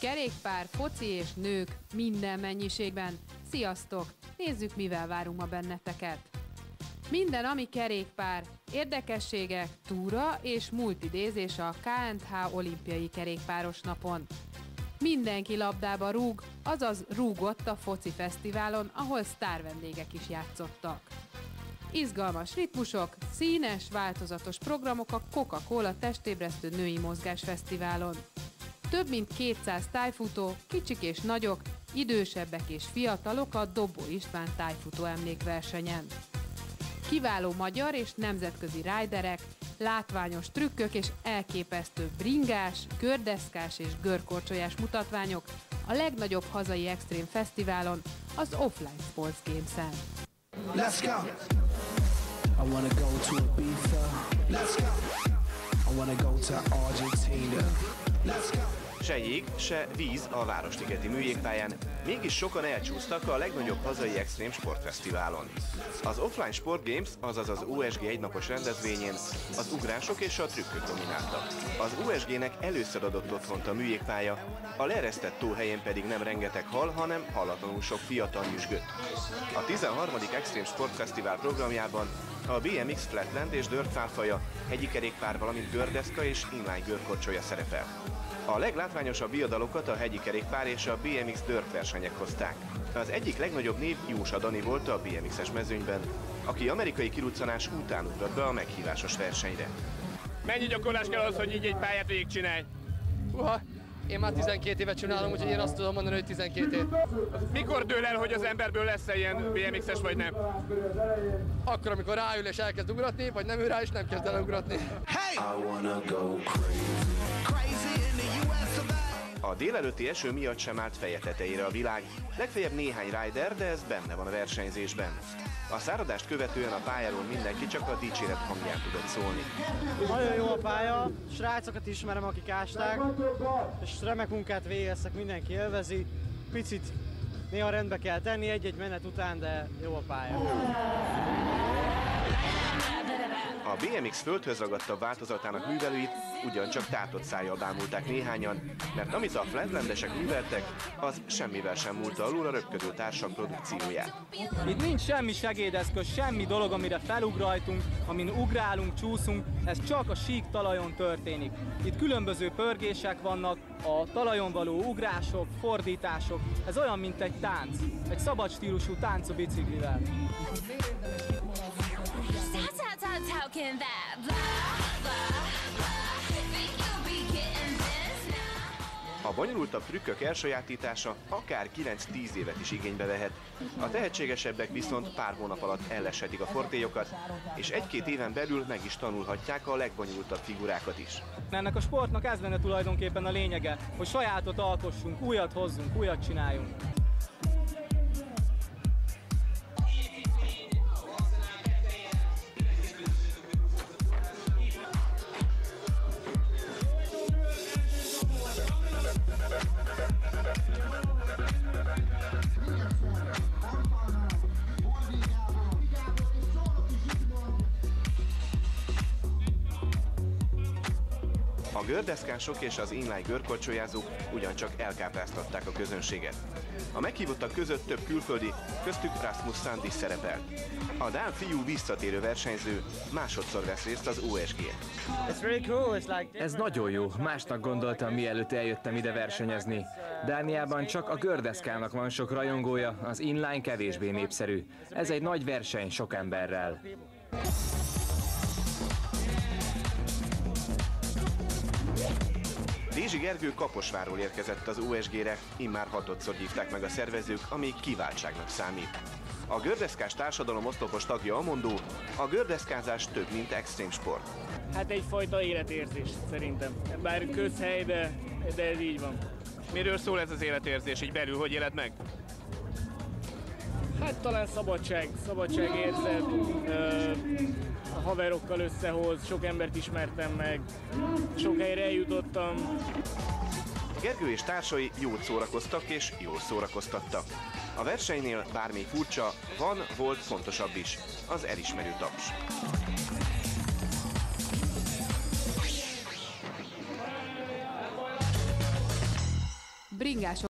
Kerékpár, foci és nők minden mennyiségben. Sziasztok! Nézzük, mivel várunk ma benneteket. Minden, ami kerékpár, érdekességek, túra és multidézés a K&H olimpiai kerékpáros napon. Mindenki labdába rúg, azaz rúgott a foci fesztiválon, ahol sztárvendégek is játszottak. Izgalmas ritmusok, színes, változatos programok a Coca-Cola testébresztő női mozgásfesztiválon. Több mint 200 tájfutó, kicsik és nagyok, idősebbek és fiatalok a Dobó István tájfutó emlékversenyen. Kiváló magyar és nemzetközi riderek, látványos trükkök és elképesztő bringás, gördeszkás és görkorcsolyás mutatványok a legnagyobb hazai extrém fesztiválon, az Offline Sports Games-en. Let's go. I wanna go to Ibiza. Let's go. I wanna go to Argentina. Let's go. Se jég, se víz a Városligeti műjégpályán, mégis sokan elcsúsztak a legnagyobb hazai extrém sportfesztiválon. Az Offline Sport Games, azaz az OSG egynapos rendezvényén az ugrások és a trükkök domináltak. Az OSG-nek először adott otthont a műjégpálya, a leeresztett tóhelyén pedig nem rengeteg hal, hanem hallatlanul sok fiatal nyüzsgött. A 13. Extrém Sportfesztivál programjában a BMX Flatland és Dirt párfaja, hegyi kerékpár, valamint gördeszka és inline görkorcsolya szerepel. A leglátványosabb viadalokat a hegyi kerékpár és a BMX Dirt versenyek hozták. Az egyik legnagyobb név Jósa Dani volt a BMX-es mezőnyben, aki amerikai kiruccanás után ugrott be a meghívásos versenyre. Mennyi gyakorlás kell az, hogy így egy pályát végigcsinálj? Én már 12 évet csinálom, úgyhogy én azt tudom mondani, hogy 12 év. Mikor dől el, hogy az emberből lesz-e ilyen BMX-es vagy nem? Akkor, amikor ráül és elkezd ugratni, vagy nem ül rá és nem kezd el ugratni. A délelőtti eső miatt sem állt feje tetejére a világ, legfeljebb néhány rider, de ez benne van a versenyzésben. A száradást követően a pályáról mindenki csak a dicséret hangján tudott szólni. Nagyon jó a pálya, srácokat ismerem, akik ásták, és remek munkát végeztek, mindenki élvezi. Picit néha rendbe kell tenni egy-egy menet után, de jó a pálya. A BMX földhöz ragadtabb változatának művelőit ugyancsak tátott szájjal bámulták néhányan, mert amit a flatlandesek műveltek, az semmivel sem múlta alul a röpködő társak produkcióját. Itt nincs semmi segédeszköz, semmi dolog, amire felugrajtunk, amin ugrálunk, csúszunk, ez csak a sík talajon történik. Itt különböző pörgések vannak, a talajon való ugrások, fordítások, ez olyan, mint egy tánc, egy szabad stílusú tánc a biciklivel. A bonyolultabb trükkök elsajátítása akár 9-10 évet is igénybe vehet. A tehetségesebbek viszont pár hónap alatt elleshetik a fortélyokat, és 1-2 éven belül meg is tanulhatják a legbonyolultabb figurákat is. Ennek a sportnak ez lenne tulajdonképpen a lényege, hogy sajátot alkossunk, újat hozzunk, újat csináljunk. A gördeszkások és az inline görkorcsolyázók ugyancsak elkápráztatták a közönséget. A meghívottak között több külföldi, köztük Rasmus Sand is szerepelt. A dán fiú visszatérő versenyző másodszor vesz részt az OSG-n. Ez nagyon jó, másnak gondoltam, mielőtt eljöttem ide versenyezni. Dániában csak a gördeszkának van sok rajongója, az inline kevésbé népszerű. Ez egy nagy verseny sok emberrel. Dézsi Gergő Kaposvárról érkezett az OSG-re, immár 6-szor hívták meg a szervezők, ami kiváltságnak számít. A gördeszkás társadalom oszlopos tagja a mondó, a gördeszkázás több, mint extrém sport. Hát egyfajta életérzés szerintem. Bár közhely, de ez így van. Miről szól ez az életérzés, így belül, hogy éled meg? Hát talán szabadságérzet, a haverokkal összehoz, sok embert ismertem meg, sok helyre eljutottam. Gergő és társai jót szórakoztak és jól szórakoztattak. A versenynél bármi furcsa, volt fontosabb is, az elismerő taps. bringások